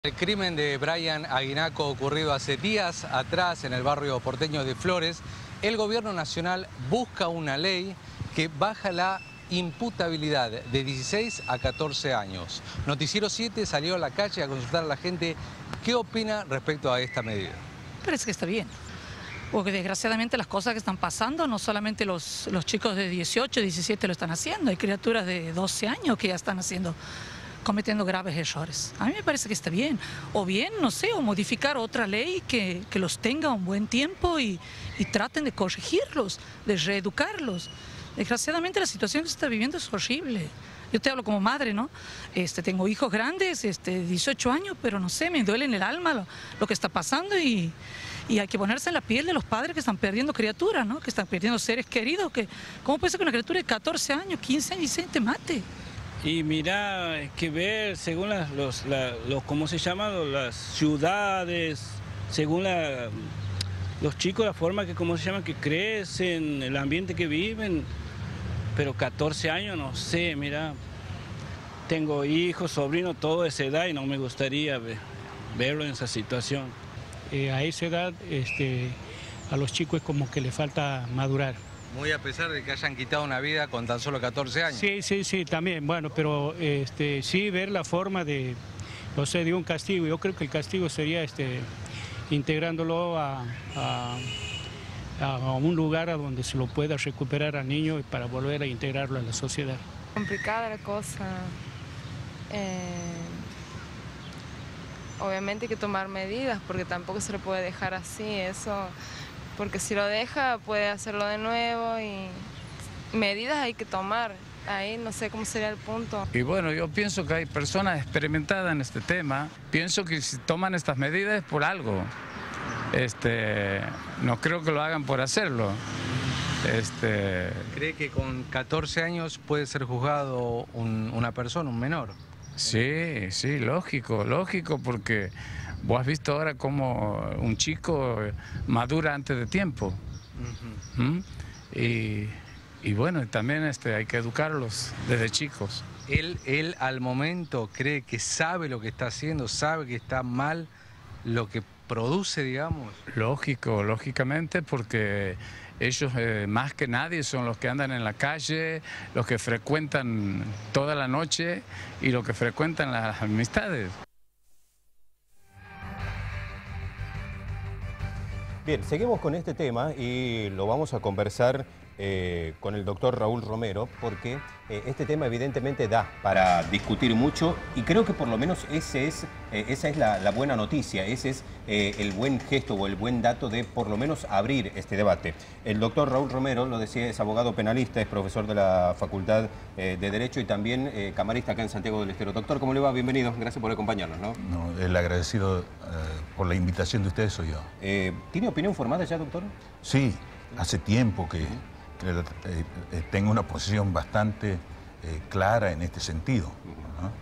El crimen de Brian Aguinaco ocurrido hace días atrás en el barrio porteño de Flores, el gobierno nacional busca una ley que baja la imputabilidad de 16 a 14 años. Noticiero 7 salió a la calle a consultar a la gente qué opina respecto a esta medida. Parece que está bien, porque desgraciadamente las cosas que están pasando, no solamente los chicos de 18, 17 lo están haciendo, hay criaturas de 12 años que ya están cometiendo graves errores. A mí me parece que está bien, o bien, no sé, o modificar otra ley que los tenga un buen tiempo y traten de corregirlos, de reeducarlos. Desgraciadamente la situación que se está viviendo es horrible. Yo te hablo como madre, ¿no? Tengo hijos grandes, 18 años, pero no sé, me duele en el alma lo que está pasando y hay que ponerse en la piel de los padres que están perdiendo criaturas, ¿no? Que están perdiendo seres queridos. ¿Cómo puede ser que una criatura de 14 años, 15 años y te mate? Y mira, hay que ver según ¿cómo se llama? Las ciudades, según los chicos, la forma que, ¿cómo se llama? Que crecen, el ambiente que viven. Pero 14 años, no sé, mira, tengo hijos, sobrinos, todo de esa edad y no me gustaría verlo en esa situación. A esa edad, a los chicos es como que le falta madurar. Muy a pesar de que hayan quitado una vida con tan solo 14 años. Sí, también, bueno, pero sí ver la forma de, no sé, de un castigo. Yo creo que el castigo sería integrándolo a un lugar a donde se lo pueda recuperar al niño y para volver a integrarlo a la sociedad. Complicada la cosa. Obviamente hay que tomar medidas porque tampoco se lo puede dejar así, eso, porque si lo deja puede hacerlo de nuevo y medidas hay que tomar. Ahí no sé cómo sería el punto. Y bueno, yo pienso que hay personas experimentadas en este tema. Pienso que si toman estas medidas es por algo. No creo que lo hagan por hacerlo. ¿Cree que con 14 años puede ser juzgado una persona, un menor? Sí, lógico, porque vos has visto ahora cómo un chico madura antes de tiempo. Y bueno, también hay que educarlos desde chicos. ¿Él al momento cree que sabe lo que está haciendo, sabe que está mal lo que produce, digamos? Lógicamente, porque ellos más que nadie son los que andan en la calle, los que frecuentan toda la noche y los que frecuentan las amistades. Bien, seguimos con este tema y lo vamos a conversar con el doctor Raúl Romero, porque este tema evidentemente da para discutir mucho y creo que por lo menos esa es la buena noticia, ese es el buen gesto o el buen dato de por lo menos abrir este debate. El doctor Raúl Romero, lo decía, es abogado penalista, es profesor de la Facultad de Derecho y también camarista acá en Santiago del Estero. Doctor, ¿cómo le va? Bienvenido, gracias por acompañarnos, ¿no? No, el agradecido por la invitación de ustedes soy yo. ¿Tiene opinión formada ya, doctor? Sí, hace tiempo que tengo una posición bastante clara en este sentido, ¿no?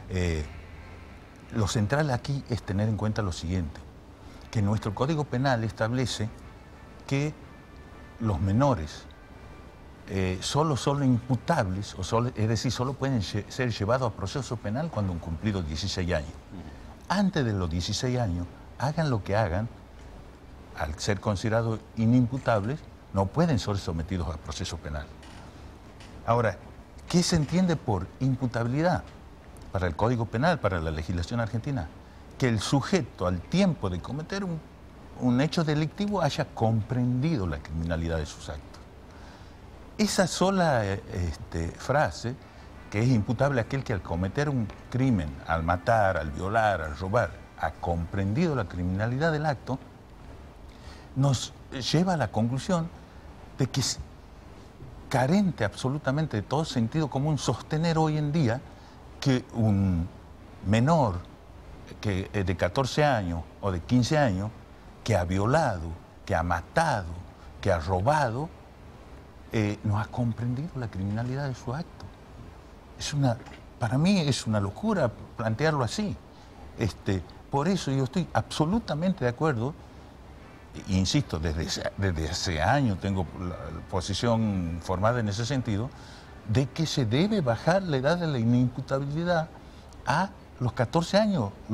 Lo central aquí es tener en cuenta lo siguiente, que nuestro Código Penal establece que los menores solo son imputables, es decir, solo pueden ser llevados a proceso penal cuando han cumplido 16 años. Antes de los 16 años, hagan lo que hagan, al ser considerados inimputables, no pueden ser sometidos a proceso penal. Ahora, ¿qué se entiende por imputabilidad para el Código Penal, para la legislación argentina? Que el sujeto, al tiempo de cometer un hecho delictivo, haya comprendido la criminalidad de sus actos. Esa sola frase, que es imputable aquel que al cometer un crimen, al matar, al violar, al robar, ha comprendido la criminalidad del acto, nos lleva a la conclusión de que es carente absolutamente de todo sentido común sostener hoy en día que un menor de 14 años o de 15 años que ha violado, que ha matado, que ha robado, no ha comprendido la criminalidad de su acto. Para mí es una locura plantearlo así. Por eso yo estoy absolutamente de acuerdo. Insisto, desde hace años tengo la posición formada en ese sentido, de que se debe bajar la edad de la inimputabilidad a los 14 años.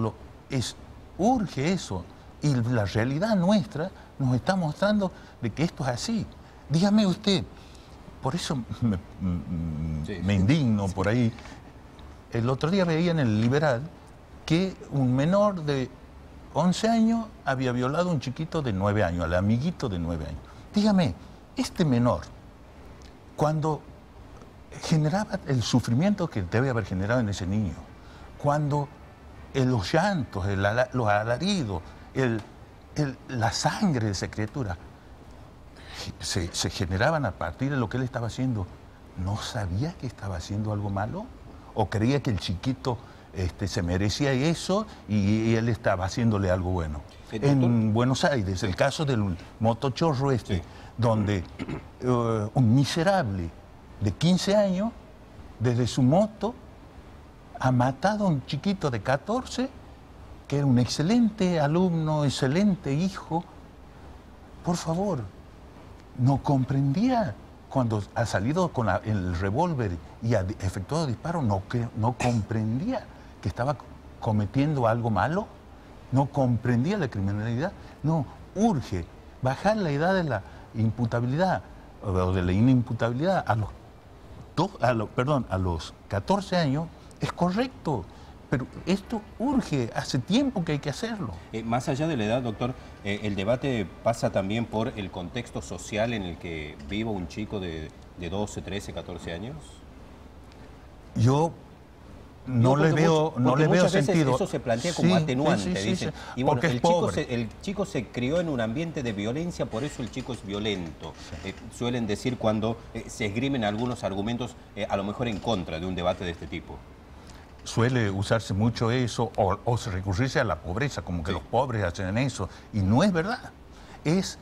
urge eso. Y la realidad nuestra nos está mostrando de que esto es así. Dígame usted, por eso me indigno por ahí. El otro día veía en el Liberal que un menor de 11 años había violado a un chiquito de 9 años, al amiguito de 9 años. Dígame, este menor, cuando generaba el sufrimiento que debe haber generado en ese niño, cuando los llantos, los alaridos, la sangre de esa criatura se generaban a partir de lo que él estaba haciendo, ¿no sabía que estaba haciendo algo malo? ¿O creía que el chiquito se merecía eso y él estaba haciéndole algo bueno? En Buenos Aires, el caso del motochorro donde un miserable de 15 años, desde su moto, ha matado a un chiquito de 14, que era un excelente alumno, excelente hijo. Por favor, no comprendía cuando ha salido con el revólver y ha efectuado disparos, no comprendía que estaba cometiendo algo malo, no comprendía la criminalidad. No, urge bajar la edad de la imputabilidad o de la inimputabilidad a los 14 años. Es correcto, pero esto urge, hace tiempo que hay que hacerlo. Más allá de la edad, doctor, el debate pasa también por el contexto social en el que viva un chico de 12, 13, 14 años. Yo no le veo sentido. Eso se plantea como atenuante, dicen. Y bueno, porque el chico se crió en un ambiente de violencia, por eso el chico es violento. Suelen decir cuando se esgrimen algunos argumentos, a lo mejor en contra de un debate de este tipo. Suele usarse mucho eso, o recurrirse a la pobreza, como que los pobres hacen eso, y no es verdad. Es,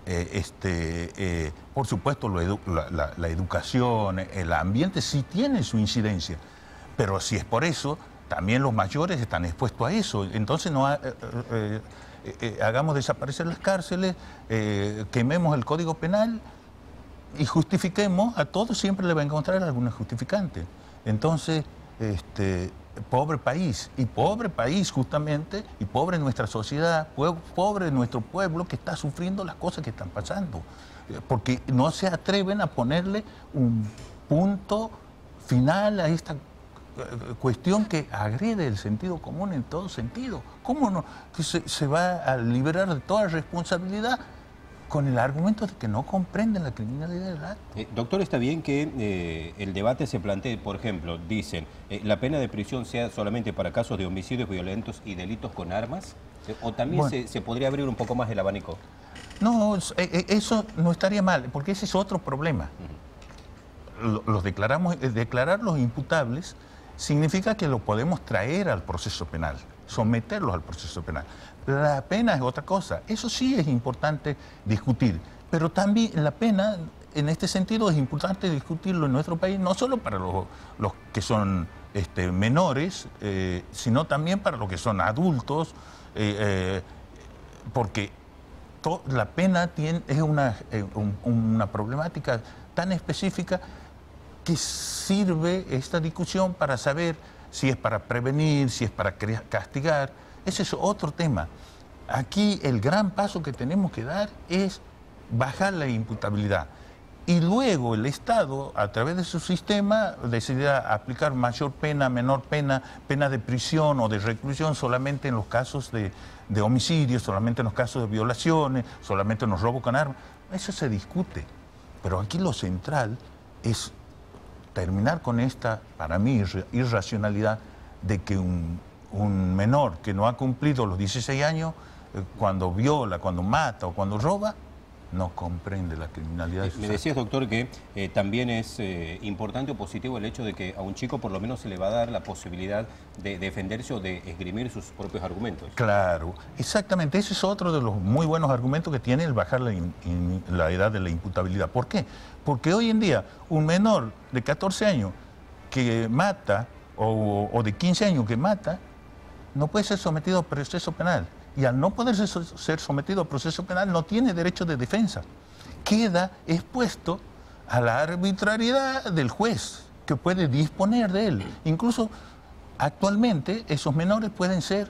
por supuesto, la educación, el ambiente sí tiene su incidencia, pero si es por eso, también los mayores están expuestos a eso. Entonces no hagamos desaparecer las cárceles, quememos el Código Penal y justifiquemos, a todos siempre le va a encontrar alguna justificante. Entonces, pobre país justamente, y pobre nuestra sociedad, pobre nuestro pueblo que está sufriendo las cosas que están pasando, porque no se atreven a ponerle un punto final a esta cuestión que agrede el sentido común en todo sentido. ¿Cómo no se va a liberar de toda responsabilidad con el argumento de que no comprenden la criminalidad del acto? Doctor, ¿está bien que el debate se plantee, por ejemplo, dicen, la pena de prisión sea solamente para casos de homicidios violentos y delitos con armas? ¿O también se podría abrir un poco más el abanico? No, eso no estaría mal, porque ese es otro problema. Declararlos imputables significa que los podemos traer al proceso penal, someterlos al proceso penal. La pena es otra cosa, eso sí es importante discutir, pero también la pena, en este sentido, es importante discutirlo en nuestro país, no solo para los que son menores, sino también para los que son adultos, porque la pena es una problemática tan específica que sirve esta discusión para saber si es para prevenir, si es para castigar. Ese es otro tema. Aquí el gran paso que tenemos que dar es bajar la imputabilidad. Y luego el Estado, a través de su sistema, decidirá aplicar mayor pena, menor pena, pena de prisión o de reclusión solamente en los casos de homicidios, solamente en los casos de violaciones, solamente en los robos con armas. Eso se discute. Pero aquí lo central es terminar con esta, para mí, irracionalidad de que un menor que no ha cumplido los 16 años, cuando viola, cuando mata o cuando roba, no comprende la criminalidad. Me decías, doctor, que también es importante o positivo el hecho de que a un chico por lo menos se le va a dar la posibilidad de defenderse o de esgrimir sus propios argumentos. Claro, exactamente. Ese es otro de los muy buenos argumentos que tiene el bajar la edad de la imputabilidad. ¿Por qué? Porque hoy en día un menor de 14 años que mata o de 15 años que mata no puede ser sometido a proceso penal. Y al no poder ser sometido a proceso penal no tiene derecho de defensa. Queda expuesto a la arbitrariedad del juez que puede disponer de él. Incluso actualmente esos menores pueden ser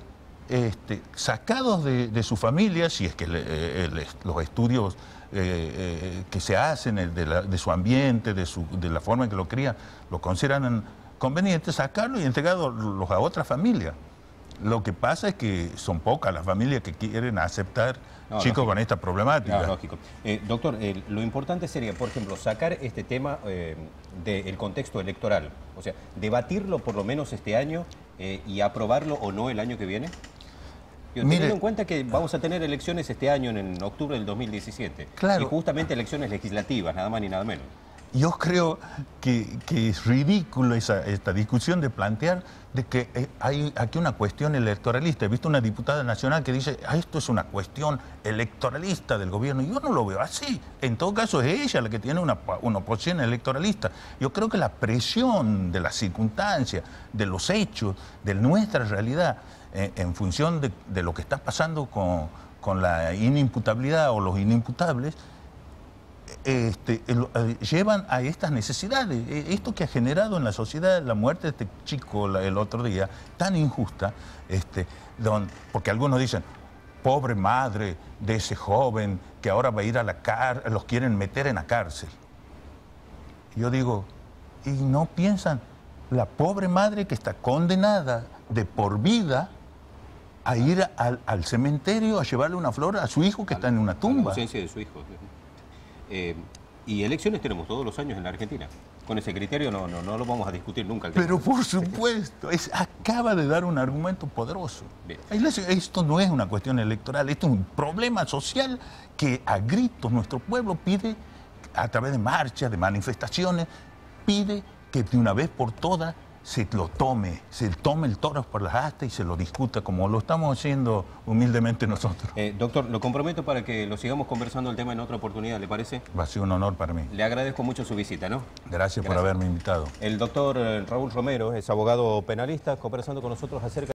sacados de su familia, si es que los estudios que se hacen de su ambiente, de la forma en que lo crían, lo consideran conveniente, sacarlo y entregarlos a otra familia. Lo que pasa es que son pocas las familias que quieren aceptar chicos lógico. Con esta problemática. No, lógico. Doctor, lo importante sería, por ejemplo, sacar este tema del contexto electoral, o sea, debatirlo por lo menos este año y aprobarlo o no el año que viene. Teniendo en cuenta que vamos a tener elecciones este año, en octubre del 2017, claro. Y justamente elecciones legislativas, nada más ni nada menos. Yo creo que es ridículo esta discusión de plantear de que hay aquí una cuestión electoralista. He visto una diputada nacional que dice, esto es una cuestión electoralista del gobierno. Yo no lo veo así. En todo caso es ella la que tiene una oposición electoralista. Yo creo que la presión de las circunstancias, de los hechos, de nuestra realidad, en función de lo que está pasando con la inimputabilidad o los inimputables, llevan a estas necesidades. Esto que ha generado en la sociedad la muerte de este chico el otro día, tan injusta, porque algunos dicen, pobre madre de ese joven que ahora va a ir a la cárcel, los quieren meter en la cárcel. Yo digo, ¿y no piensan la pobre madre que está condenada de por vida a ir al cementerio a llevarle una flor a su hijo que está en una tumba? La ausencia de su hijo. Y elecciones tenemos todos los años en la Argentina. Con ese criterio no lo vamos a discutir nunca. Pero por supuesto, acaba de dar un argumento poderoso. Bien. Esto no es una cuestión electoral, esto es un problema social que a gritos nuestro pueblo pide, a través de marchas, de manifestaciones, pide que de una vez por todas se tome el toro por las astas y se lo discuta como lo estamos haciendo humildemente nosotros. Doctor, lo comprometo para que lo sigamos conversando el tema en otra oportunidad, ¿le parece? Va a ser un honor para mí. Le agradezco mucho su visita, ¿no? Gracias por haberme invitado. El doctor Raúl Romero es abogado penalista, conversando con nosotros acerca